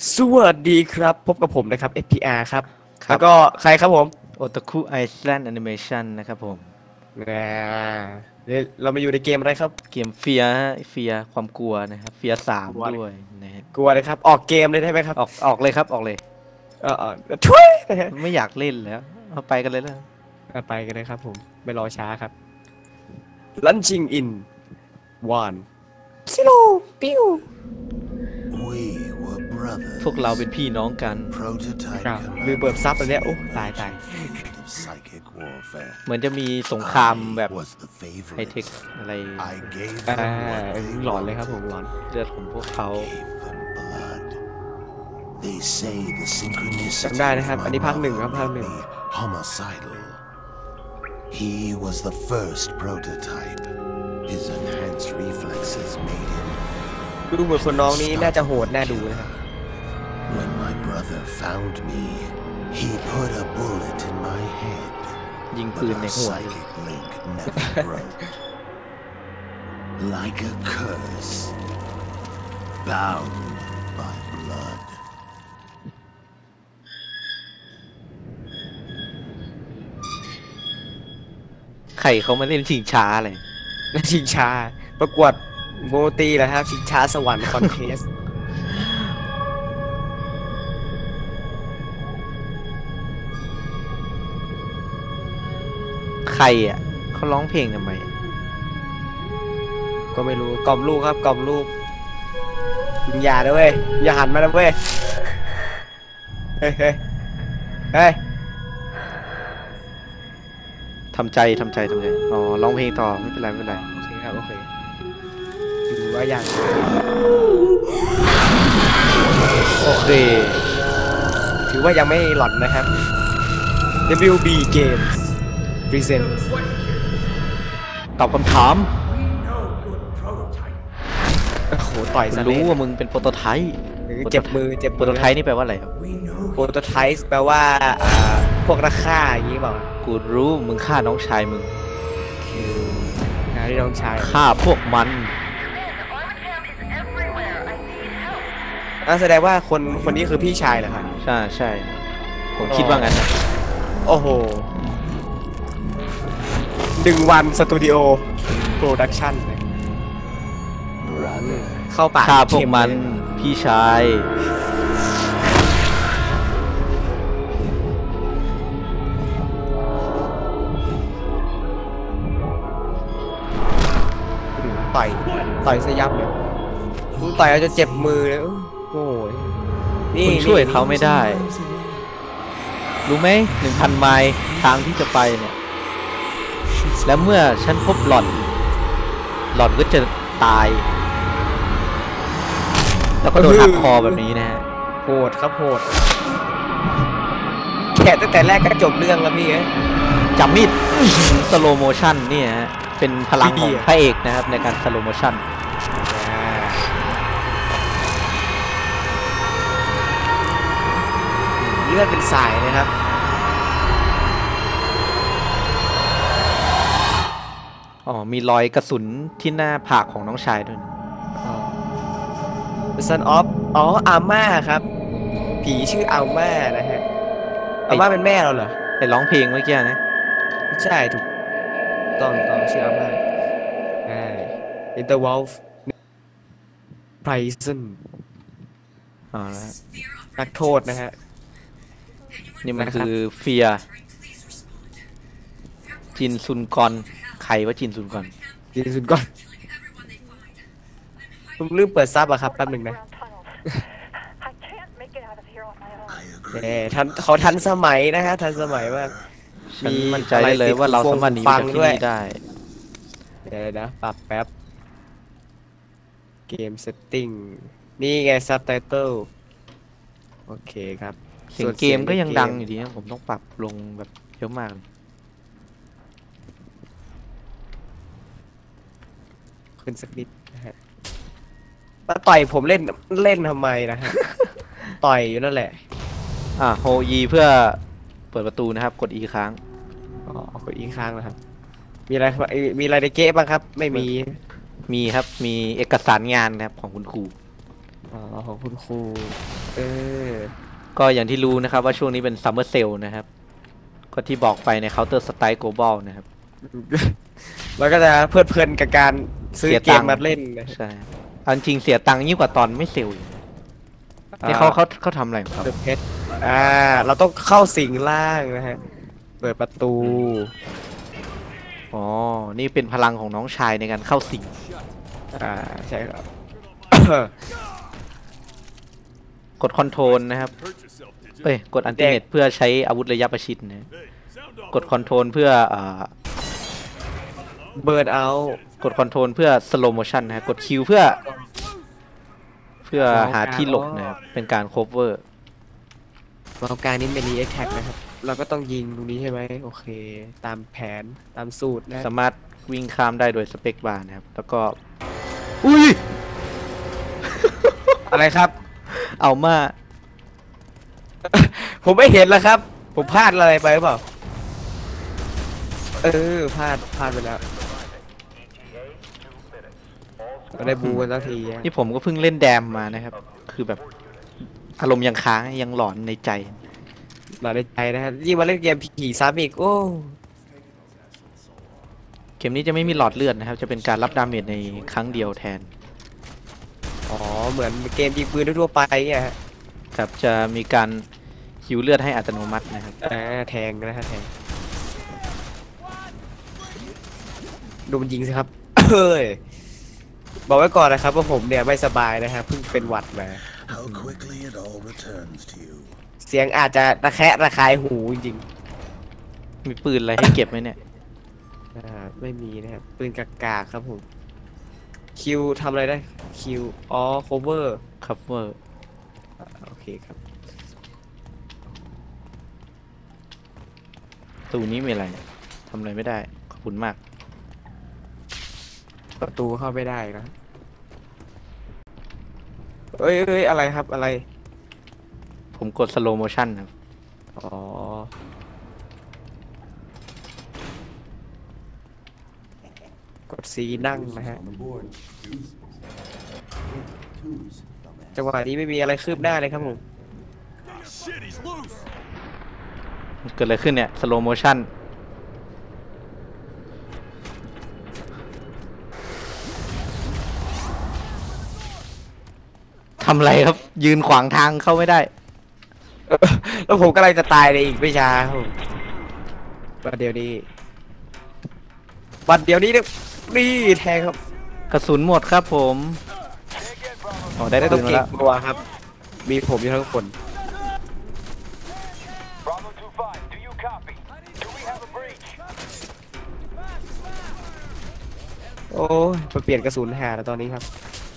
สวัสดีครับพบกับผมนะครับ FPR ครับครับแล้วก็ใครครับผมโอตาคุไอซ์แลนด์แอนิเมชันนะครับผมอ่เรามาอยู่ในเกมอะไรครับเกมเฟียความกลัวนะครับเฟียสามกลัวเลยด้วยนะฮะกลัวเลยครับออกเกมเลยได้ไหมครับออกเลยครับออกเลยช่วยนะฮะไม่อยากเล่นแล้วเอาไปกันเลยแล้วไปกันเลยครับผมไม่รอช้าครับ Launching in one zero ปิ้ว We were พวกเราเป็น brothers. พี่น้องกัน Prototype ครับลืมเปิดซับอันเนี้ยโอ้ตาย of psychic warfare. เหมือนจะมีสงครามแบบ I was the ไฮเทค favorite. อะไร I gave อ่า them what they หลอนเลยครับผมหลอนเลือดของพวกเขา gave them blood. They say the synchronicity จำได้นะครับ of อัน my นี้ภาคหนึ่งครับ mother ภาค made หนึ่ง me homicidal. He was the first prototype. His enhanced reflexes made him. ดูเหมือนคนน้องนี้น่าจะโหดน่าดูนะครับ When my brother found me, he put a bullet in my head. ยิงปืน But ใน our หัว psychic link never broke. Like a curse, bound by blood. ใครเขามาเล่นชิงช้าเลยและชิงช้าประกวดโมตีแหละครับชิงช้าสวรรค์คอนเทสใครอ่ะเขาร้องเพลงทำไมก็ไม่รู้กล่อมลูกครับกล่อมลูกอย่านะเว้ยอย่าหันมานะเว้ยเฮ้ยเฮ้ยเฮ้ยทำใจอ๋อร้องเพลงต่อไม่เป็นไรไม่เป็นไรโอเคครับโอเคถือว่าอย่างโอเคถือว่ายังไม่หลอนนะครับ WB Games Present ตอบคำถามโอ้โหต่อยคุณซะรู้เลยว่ามึงเป็นโปรโตไทป์เจ็บมือเจ็บโปรโตไทป์นี่แปลว่าอะไรครับโปรโตไทป์แปลว่าพวกนักฆ่าอย่างนี้เปล่ากูรู้มึงฆ่าน้องชายมึงที่น้องชายฆ่าพวกมันแสดงว่าคนนี้คือพี่ชายเหรอครับใช่ผมคิดว่างั้นนะโอ้โห1 วันสตูดิโอโปรดักชั่น Brother. เข้าปากฆ่าพวกเข็มันเลยพี่ชายต่อยซะยับเลยต่อยเอาจะเจ็บมือเลยโอ้ยคุณช่วยเขาไม่ได้ รู้ไหม1,000 ไมล์ทางที่จะไปเนี่ย และเมื่อฉันพบหล่อนก็จะตาย แล้วก็โดนหักคอแบบนี้นะฮะโหดครับโหดแค่ตั้งแต่แรกก็จบเรื่องแล้วพี่เอ้ยจับมีดสโลโมชันเนี่ยฮะเป็นพลังของดีๆพระเอกนะครับในการสโลโมชันเลือดเป็นสายนะครับอ๋อมีรอยกระสุนที่หน้าผากของน้องชายด้วยนะ The Son of อาม่าครับ ผีชื่ออาม่านะฮะอาม่าเป็นแม่เราเหรอไอ้ร้องเพลงเมื่อกี้นะไม่ใช่ถูกต้องชื่ออาม่าInterwolf Prison อ๋อแล้วนักโทษนะฮะนี่มันนะครับคือเฟียจินซุนกอนใครว่าจินซุนกอนดีที่สุดก่อนผมลืมเปิดซับอะครับแป๊บหนึ่งนะ I เขาทันสมัยนะฮะทันสมัยมากฉันมั่นใจได้เลยว่าเราสามารถหนีจากที่นี่ได้เดี๋ยวนะปรับแป๊บเกมเซตติ้งนี่ไงซับไตเติลโอเคครับเสียงเกมก็ยังดังอยู่ดีนะผมต้องปรับลงแบบเยอะมากเลยขึ้นสักนิดนะฮะมาต่อยผมเล่นทำไมนะฮะ ต่อยอยู่นั่นแหละโฮยีเพื่อเปิดประตูนะครับกด E ค้างกดอีกครั้งนะครับมีอะไรในเก๊บ้างครับ ไม่มีมีครับมีเอกสารงานนะครับของคุณครูอ๋อของคุณครูเออก็อย่างที่รู้นะครับว่าช่วงนี้เป็นซัมเมอร์เซลนะครับก็ที่บอกไปใน Counter Strike Global นะครับมันก็จะเพลิดเพลินกับการซื้อเสียเกตัมงค์มาเล่นนะใช่เอาจริงเสียตังค์ยิ่งกว่าตอนไม่เซลล์อีกนี่เขาทำอะไรของครับเดอะเพชรเราต้องเข้าสิงล่างนะฮะเปิดประตูอ๋อนี่เป็นพลังของน้องชายในการเข้าสิงใช่ครับกดคอนโทรลนะครับเอ้ยกดอันติเมตเพื่อใช้อาวุธระยะประชิดนะกดคอนโทรลเพื่อเบิร์นเอากดคอนโทรลเพื่อสโลโมชันนะกดคิวเพื่อหาที่หลบนะครับเป็นการโคเวอร์เมาส์กลางนี่เป็นรีแอคแท็กนะครับ เราก็ต้องยิงตรงนี้ใช่ไหมโอเค ตามแผนตามสูตรนะสามารถวิ่งข้ามได้โดยสเปคบาร์นะครับแล้วก็อุ้ยอะไรครับเอามาผมไม่เห็นแล้วครับ ผมพลาดอะไรไปหรือเปล่าพลาดไปแล้วก็ได้บูกันสักทีอะนี่ผมก็เพิ่งเล่นแดมมานะครับคือแบบอารมณ์ยังค้างยังหลอนในใจมาในใจนะครับยิ่งมาเล่นเกมผีซ้ำอีกโอ้เกมนี้จะไม่มีหลอดเลือดนะครับจะเป็นการรับดาเมจในครั้งเดียวแทนอ๋อเหมือนเกมยิงปืนทั่วๆไปเนี่ยฮะครับจะมีการหิวเลือดให้อัตโนมัตินะครับแทงนะฮะแทงดูมันยิงสิครับ เฮ้ยบอกไว้ก่อนนะครับว่าผมเนี่ยไม่สบายนะครับเพิ่งเป็นหวัดมา How quickly it all returns to you. เสียงอาจจะระแคะระคายหูจริงมีปืนอะไรให้เก็บไหมเนี่ยๆไม่มีนะครับปืนกากๆครับผมคิวทำอะไรได้คิวโคเวอร์คัฟเวอร์โอเคครับตูนี้มีอะไรเนี่ยทำอะไรไม่ได้ขอบคุณมากประตูเข้าไม่ได้นะเอ้ยอะไรครับอะไรผมกดสโลโมชันครับอ๋อ กดซีนั่งนะฮะ จังหวะนี้ไม่มีอะไรคืบหน้าเลยครับผมเกิดอะไรขึ้นเนี่ยสโลโมชันทำอะไรครับยืนขวางทางเข้าไม่ได้แล้วผมกำลังจะตายในอีกไม่ช้าครับผมบัดเดี๋ยวนี้เนี่ยนี่แทงครับกระสุนหมดครับผมอ๋อได้ไม่ปืต้อน งมาเก่งแล้วกลัวครับ มีผมอยู่ทั้งคน Bravo 2-5, do you copy? Do we have a breach? โอ้ยไปเปลี่ยนกระสุนหาแล้วตอนนี้ครับ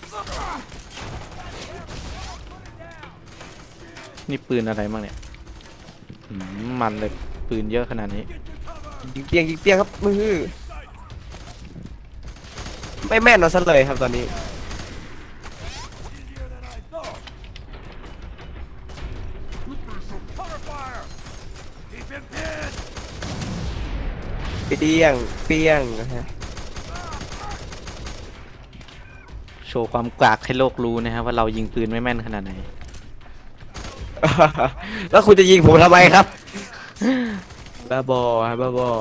นี่ปืนอะไรบ้างเนี่ยมันเลยปืนเยอะขนาดนี้ยิงเปียงครับมือไม่แม่นเอาซะเลยครับตอนนี้เปียงนะฮะโชว์ความกากให้โลกรู้นะครับว่าเรายิงปืนไม่แม่นขนาดไหนแล้วคุณจะยิงผมทำไมครับบ้าบอครับบ้าบอ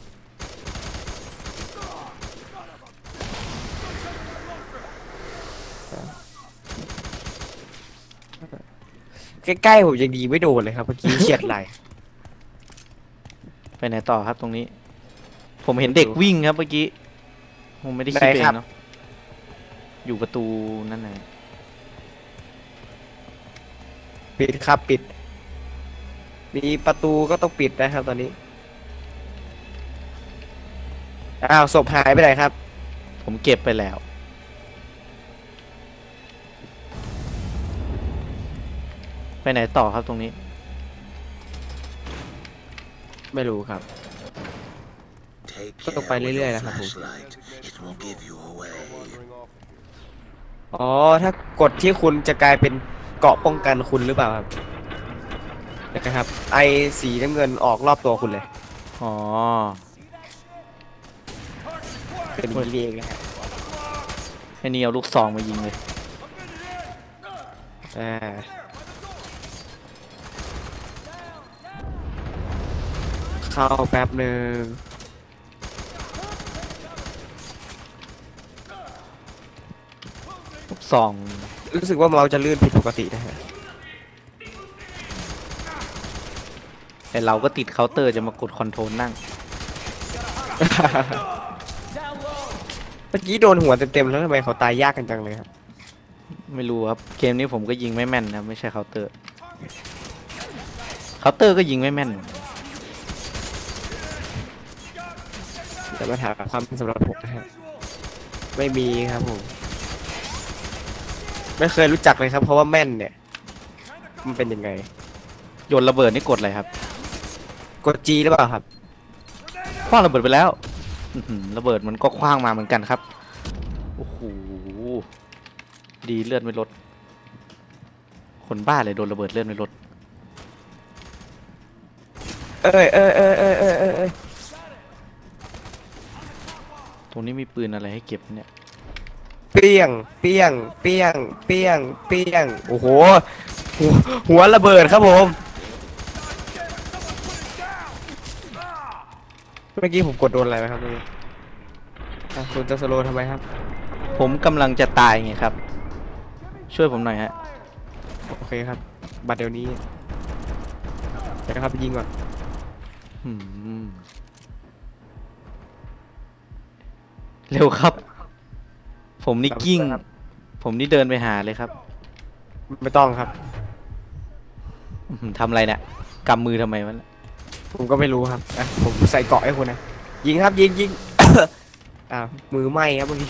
ใกล้ๆผมยังดีไม่โดนเลยครับเมื่อกี้เฉียดไหลไปไหนต่อครับตรงนี้ ผมเห็นเด็กวิ่งครับเมื่อกี้ผมไม่ได้คิดเองเนาะอยู่ประตูนั่นแหละปิดครับปิดมีประตูก็ต้องปิดนะครับตอนนี้อ้าวศพหายไปไหนครับผมเก็บไปแล้วไปไหนต่อครับตรงนี้ไม่รู้ครับ Take Có care phải with lưỡi your là hả Hùng? flashlight. It will give you away. อ๋อถ้ากดที่คุณจะกลายเป็นเกราะป้องกันคุณหรือเปล่าครับนะครับไอสีน้ำเงินออกรอบตัวคุณเลยอ๋อเป็นอย่างนี้เองนะครับไอ้นี่เอาลูกซองมายิงเลยอ่าเข้าแป๊บหนึ่งสองรู้สึกว่าเมาส์จะลื่นผิดปกตินะฮะแต่เราก็ติดเคาน์เตอร์จะมากดคอนโทรลนั่งเมื่อกี้โดนหัวเต็มๆแล้วทำไมเขาตายยากกันจังเลยครับไม่รู้ครับ เกมนี้ผมก็ยิงไม่แม่นนะไม่ใช่เคาน์เตอร์ เคาน์เตอร์ก็ยิงไม่แม่นแต่มาถามความสำหรับผมนะฮะไม่มีครับผมไม่เคยรู้จักเลยครับ เพราะว่าแม่นเนี่ยมันเป็นยังไงโยนระเบิดนี่กดอะไรครับกด G หรือเปล่าครับคว้างระเบิดไปแล้วอื้อหือระเบิดมันก็คว้างมาเหมือนกันครับ โอ้โห ดีเลือดไม่ลด คนบ้าเลยโดนระเบิดเลือดไม่ลดเอ้ยตรงนี้มีปืนอะไรให้เก็บเนี่ยเปี้ยงเปี้ยงเปี้ยงเปี้ยงเปี้ยงโอ้โหหัวระเบิดครับผมเมื่อกี้ผมกดโดนอะไรไหมครับนี่คุณจะสโลว์ทำไมครับผมกำลังจะตายไงครับ ช่วยผมหน่อยฮะโอเคครับ บัตรเดี๋ยวนี้เดี๋ยวนะครับยิงก่อนอืมเร็วครับ ผมนี่กิ้ง ผมนี่เดินไปหาเลยครับไม่ต้องครับอื้อหือทำอะไรเนี่ยกำมือทำไมวะเนี่ยผมก็ไม่รู้ครับผมใส่เกราะให้คุณนะยิงครับยิง มือไหม้ครับเมื่อกี้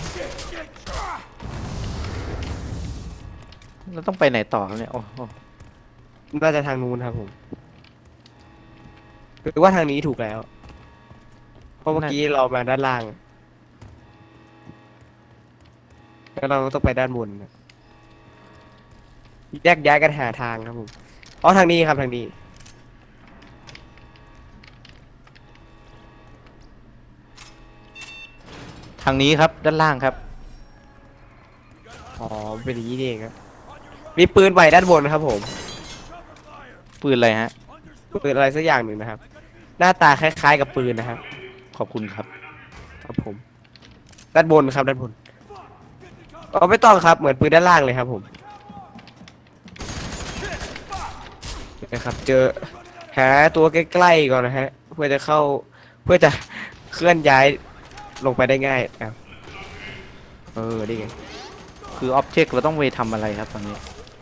เราต้องไปไหนต่อครับเนี่ยโอ้โหน่าจะทางนู้นครับผมหรือว่าทางนี้ถูกแล้วเพราะเมื่อกี้เรามาด้านล่างแล้วเราต้องไปด้านบนนะแยกย้ายกันหาทางครับผมอ๋อทางนี้ครับทางนี้ทางนี้ครับด้านล่างครับอ๋อเป็นอย่างนี้นี่เองครับมีปืนใหม่ด้านบนครับผมปืนอะไรฮะปืนอะไรสักอย่างหนึ่งนะครับ หน้าตาคล้ายๆกับปืนนะครับขอบคุณครับครับผมด้านบนครับด้านบนอ๋อไม่ต้องครับเหมือนปืนด้านล่างเลยครับผมนะครับเจอหาตัวใกล้ๆก่อนนะฮะเพื่อจะเข้าเพื่อจะเคลื่อนย้ายลงไปได้ง่ายนี่ไงคือออบเจกต์เราต้องไปทำอะไรครับตอนนี้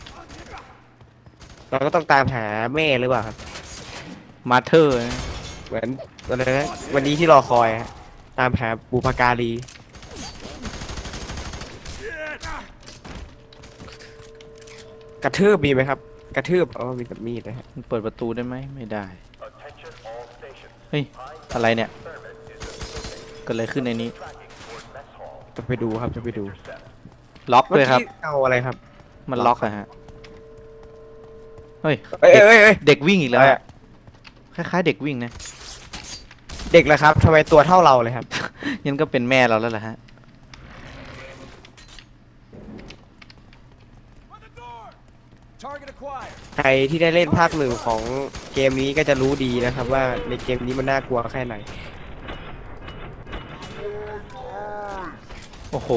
เราก็ต้องตามหาแม่หรือเปล่าครับมาเธอร์เหมือนอะไรนะวันนี้ที่รอคอยฮะตามหาบุพการีกระทืบมีไหมครับ กระทืบมีแต่มีดนะฮะมันเปิดประตูได้ไหมไม่ได้ เฮ้ย อะไรเนี่ยเกิดอะไรขึ้นในนี้จะไปดูครับจะไปดูล็อกด้วยครับเมื่อกี้เอาอะไรครับมันล็อกอะฮะ เฮ้ยเอ้ยเด็กวิ่งอีกแล้วอะคล้ายๆเด็กวิ่งนะเด็กเลยครับทำไมตัวเท่าเราเลยครับยันก็เป็นแม่เราแล้วล่ะฮะใครที่ได้เล่นภาคหนึ่งของเกมนี้ก็จะรู้ดีนะครับว่าในเกมนี้มันน่ากลัวแค่ไหนโอ้โห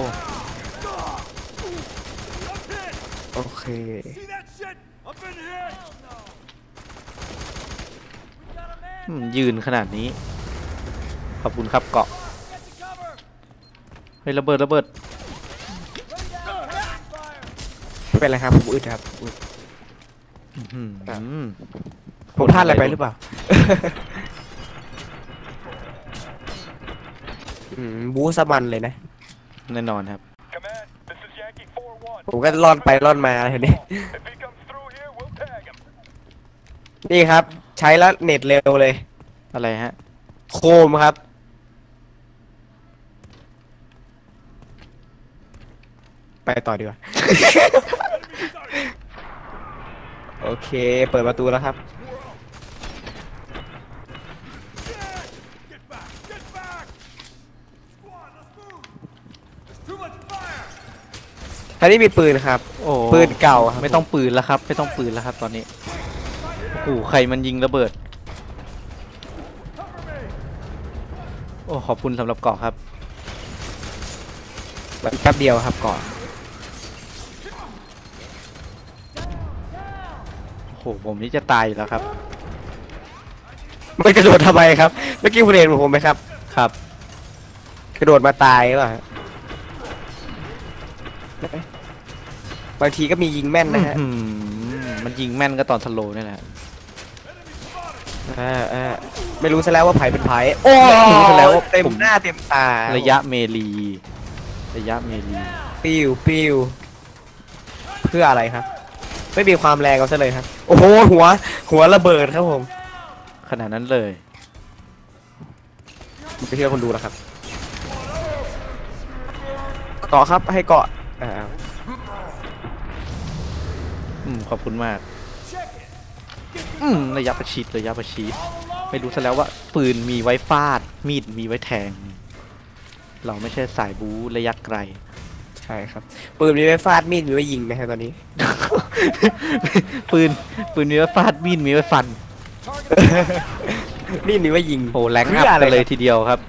โอเคยืนขนาดนี้ ขอบคุณครับเกาะ เฮ้ยระเบิดไม่เป็นไรครับผมอึดครับอึดอื้อหือผมพลาดอะไรไปหรือเปล่า บู๊สมันเลยนะแน่นอนครับ Command, this is Yankee 4-1. ผมก็ล่อนไปล่อนมาอะไรนี้ If he comes through here, we'll tag him. นี่ครับ ใช้แล้วเน็ตเร็วเลยอะไรฮะโคมครับ ไปต่อดีกว่า โอเค เปิดประตูแล้วครับ ใครางนี้มีปืนครับโอ้ปืนเก่าครับไม่ต้องปืนแล้วครับ ไม่ต้องปืนแล้วครับตอนนี้โอ้โหใครมันยิงระเบิดโอ้ขอบคุณสำหรับเกาะครับแป๊บเดียวครับก่อนโอ้โหผมนี่จะตายอยู่แล้วครับมันกระโดดทำไมครับเมื่อกี้คุณเห็นผมไหมครับครับกระโดดมาตายหรือเปล่าบางทีก็มียิงแม่นนะฮะมันยิงแม่นก็ตอนสโลว์นี่แหละไม่รู้ซะแล้วว่าไผ่เป็นไผ่โอ้ไม่รู้ซะแล้วว่าเต็มผมหน้าเต็มตาระยะเมลีระยะเมลีปิ้วปิ้วเพื่ออะไรครับ ไม่มีความแรงเอาซะเลยครับ โอ้โหหัวระเบิดครับผมขนาดนั้นเลยไปเชื่อคนดูแล้วครับเกาะครับให้เกาะขอบคุณมากระยะประชิดระยะประชิดไม่รู้ซะแล้วว่าปืนมีไว้ฟาดมีดมีไว้แทง เราไม่ใช่สายบู๊ระยะไกลใช่ครับปืนมีไว้ฟาดมีดมีไว้ยิงนะฮะตอนนี้ปืนมีไว้ฟาดมีดมีไว้ฟันมีดมีไว้ยิงโอ้แรงอัพกันเลยทีเดียวครับ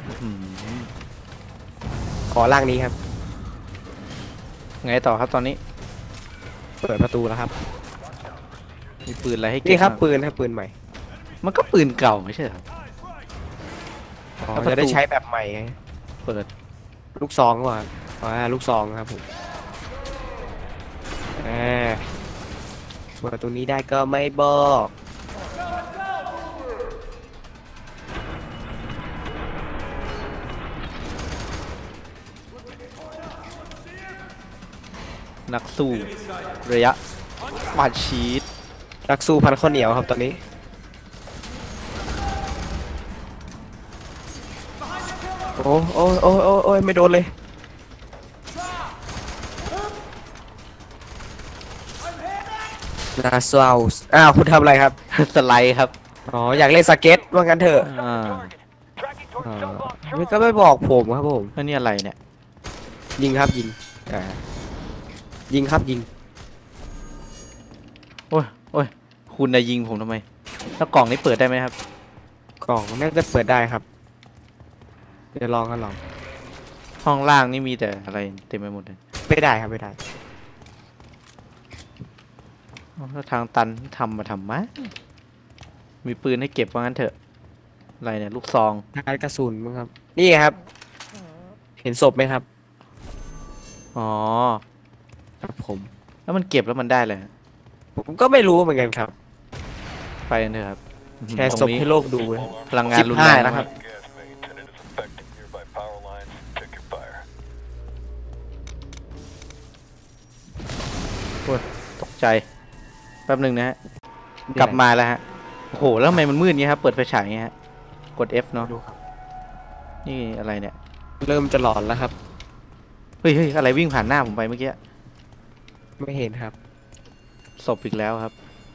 ขอล่างนี้ครับไงต่อครับตอนนี้เปิดประตูแล้วครับมีปืนอะไรให้เก็บนี่ครับางปืนครับปืนใหม่มันก็ปืนเก่าไม่ใช่เหรอครับจะได้ใช้แบบใหม่ไงเปิดลูกซองก่อนลูกซองครับผมเปิดประตูนี้ได้ก็ไม่บอกนักสู้ระยะปาดชีสนักสู้พันข้าวเหนียวครับตอนนี้โอ้ไม่โดนเลยนาซาวส์คุณทำอะไรครับสไลด์ครับอ๋ออยากเล่นสเก็ตว่างั้นเถอะ Tracking towards Delta 2. ไม่ก็ไม่บอกผมครับผมแล้วนี่อะไรเนี่ยยิงครับยิงยิงครับยิงโอ้ยคุณจะยิงผมทำไมแล้วกล่องนี้เปิดได้ไหมครับกล่องน่าจะเปิดได้ครับเดี๋ยวลองกันลองห้องล่างนี่มีแต่อะไรเต็มไปหมดเลยไม่ได้ครับไม่ได้แล้วทางตันทำมาทำไมมีปืนให้เก็บว่างั้นเถอะอะไรเนี่ยลูกซองการกระสุนมั้งครับนี่ครับ เห็นศพไหมครับอ๋อครับผมแล้วมันเก็บแล้วมันได้เลยผมก็ไม่รู้เหมือนกันครับไปกันเถอะครับแชร์ศพให้โลกดูนะพลังงานรุนแรง 15นะครับ Gas mains and it is affecting nearby power lines. Check your fire. ตกใจแป๊บหนึ่งนะฮะกลับมาแล้วฮะโอ้โหแล้วทำไมมันมืดงี้ครับเปิดไฟฉายงี้ฮะกด F เนาะดูครับนี่อะไรเนี่ยเริ่มจะหลอนแล้วครับเฮ้ยอะไรวิ่งผ่านหน้าผมไปเมื่อกี้ไม่เห็นครับศพอีกแล้วครับ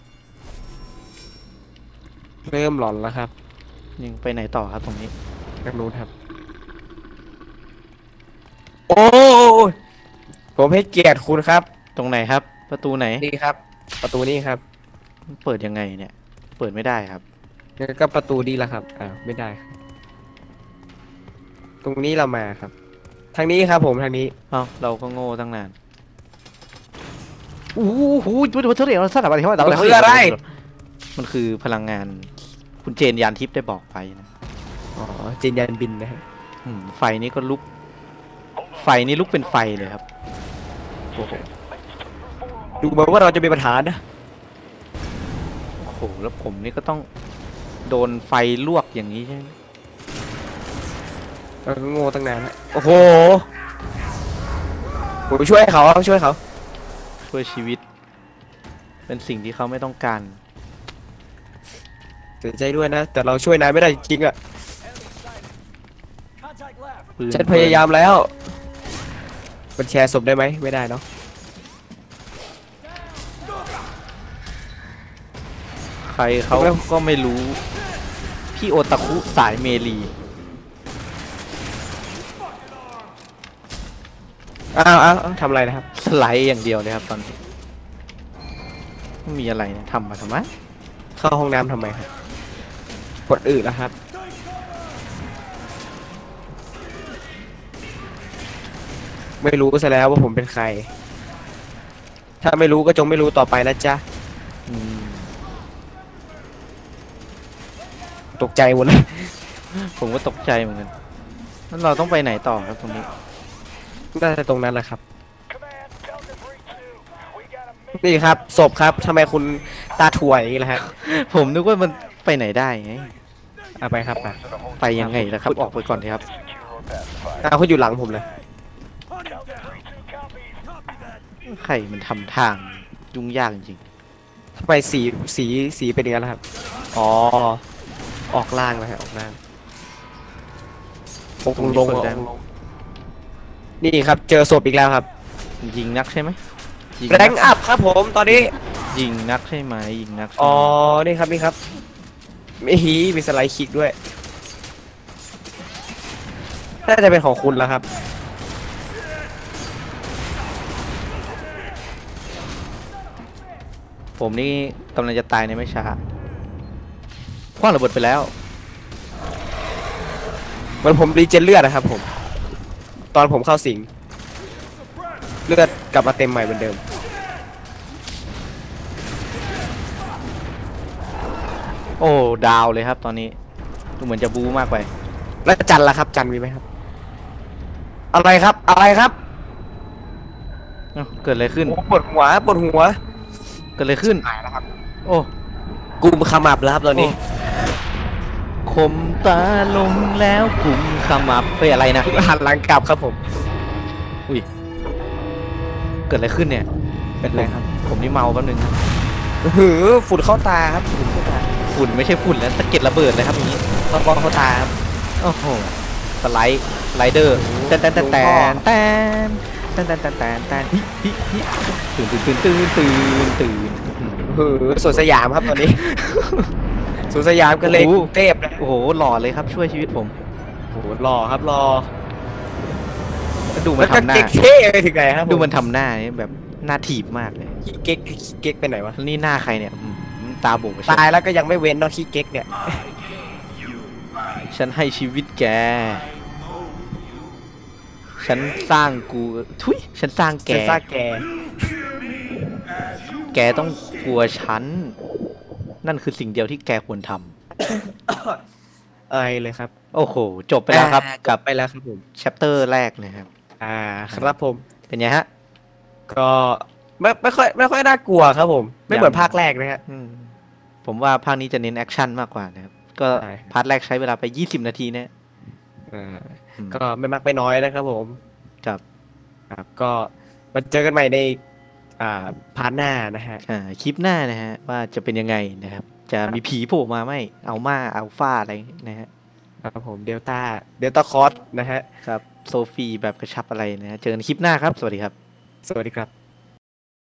เริ่มหลอนแล้วครับยังไปไหนต่อครับตรงนี้ทางนู้นครับ โอ้ยผมให้เกียรติคุณครับตรงไหนครับ ประตูไหนนี่ครับ ประตูนี้ครับเปิดยังไงเนี่ย เปิดไม่ได้ครับแล้วก็ประตูนี้แหละครับไม่ได้ครับตรงนี้เรามาครับ ทางนี้ครับผมทางนี้เอ้าเราก็โง่ตั้งนานโอ้โหดูเท่าไหร่เราสลับอะไรที่ว่ามันคืออะไรมันคือพลังงานคุณเจนยานทิพย์ได้บอกไปนะอ๋อจินยันบินนะฮะไฟนี้ก็ลุก ไฟนี้ลุกเป็นไฟเลยครับโอ้โหดูเหมือนว่าเราจะมีปัญหานะโอ้โหแล้วผมนี่ก็ต้องโดนไฟลวกอย่างนี้ใช่ไหมเราก็โง่ตั้งนานแล้วโอ้โหผมไปช่วยเขาช่วยเขาช่วยชีวิต เป็นสิ่งที่เขาไม่ต้องการเสียใจด้วยนะ แต่เราช่วยนายไม่ได้จริงๆอ่ะ Contact left. ปืนฉันพยายามแล้วมันแชร์ศพได้ไหมไม่ได้เนาะใครเขาก็ไม่รู้ พี่โอตาคุสายเมลีอ้าวทำอะไรนะครับสไลด์อย่างเดียวเลยครับตอนนี้ไม่มีอะไรนะทำมาทำไมเข้าห้องน้ำทำไมครับกดอื่นแล้วครับ ไม่รู้ซะแล้วว่าผมเป็นใคร ถ้าไม่รู้ก็จงไม่รู้ต่อไปนะจ๊ะอืมตกใจหมดเลยผมก็ตกใจเหมือนกันแล้วเราต้องไปไหนต่อครับตรงนี้น่าจะตรงนั้นแหละครับ Command, tell the breach 2. We got a mission. นี่ครับศพครับทำไมคุณตาถ่วยอย่างนี้ล่ะฮะผมนึกว่ามันไปไหนได้ไงเอาไปครับไปยังไงล่ะครับ ออกไปก่อนเถอะครับ Secure or pacified. เอาคุณอยู่หลังผมเลย Tell the breach 2 copies. ใครมันทำทางยุ่งยากจริงทำไมสีเป็นอย่างนั้นล่ะครับ อ๋อ ออกล่างนะฮะออกล่างลงนี่ครับเจอศพอีกแล้วครับๆยิงนักใช่ไหมยิงแรงอัพครับผมตอนนี้ยิงนักใช่ไหมยิงนักใช่ไหมอ๋อ นี่ครับนี่ครับมีสไลด์คิกด้วย น่าจะเป็นของคุณแล้วครับผมนี่กำลังจะตายในไม่ช้าคว้างระเบิดไปแล้วเหมันผมรีเจนเลือดนะครับผม ตอนผมเข้าสิง เลือดกลับมาเต็มใหม่เหมือนเดิมโอ้ดาวเลยครับ ตอนนี้ดูเหมือนจะบู๊มากไปแล้วจันล่ะครับ จันมีไหมครับ อะไรครับ อะไรครับเอ้าเกิดอะไรขึ้นโอ้ปวดหัวปวดหัวเกิดอะไรขึ้นหายแล้วครับโอ้กุมขมับแล้วครับตอนนี้คมตาลงแล้วกลุ่มขมับไปอะไรนะหันหลังกลับครับผมอุ้ยเกิดอะไรขึ้นเนี่ยเป็นไรครับผมนี่เมาแป๊บนึงครับหือฝุ่นเข้าตาครับฝุ่นเข้าตาฝุ่นไม่ใช่ฝุ่นแล้วสะเก็ดระเบิดเลยครับอย่างนี้ตะบองเข้าตาครับโอ้โหสไลเดอร์แตนแตนแตนแตนแตนแตนแตนแตนแตนแตนฮิตื่นหือสวนสยามครับตอนนี้ สวนสยามกันเลยกรุงเทพนะโอ้โหหล่อเลยครับช่วยชีวิตผมโอ้โหรอครับรอดูมัแล้นวก็ทำหน้าเก๊กเท่ไปถึงไหนครับดูมันทำหน้านี่แบบหน้าถีบมากเลยขี้เก๊กไปไหนวะแล้วนี่หน้าใครเนี่ยตาโบกไปตายแล้วก็ยังไม่เว้นเนาะขี้เก๊กเนี่ยฉันให้ชีวิตแก ฉันสร้างกูทุยฉันสร้างแกเซซ่าแกแกต้องกลัวฉัน นั่นคือสิ่งเดียวที่แกควรทเอ้ยเลยครับำโอ้โห จบไปแล้วครับ กับไปแล้วครับผมแชปเตอร์แรกนะครับครับผมเป็นไงฮะก็ไม่ค่อยน่ากลัวครับผม ไม่เหมือนภาคแรกนะฮะอืมผมว่าภาคนี้จะเน้นแอคชั่นมากกว่านะครับ ก็ใช่พาร์ทแรกใช้เวลาไป20 นาทีเนี่ยอ่าอืมก็ไม่มากไม่น้อยนะครับผมกับครับก็มาเจอกันใหม่ในพาร์ทหน้านะฮะคลิปหน้านะฮะ ว่าจะเป็นยังไงนะครับ จะมีผีโผล่มาไหมอัลฟาอะไรนะฮะครับผมเดลต้าคอร์สนะฮะครับโซฟีแบบกระชับอะไรนะฮะเจอกันคลิปหน้าครับ สวัสดีครับสวัสดีครับ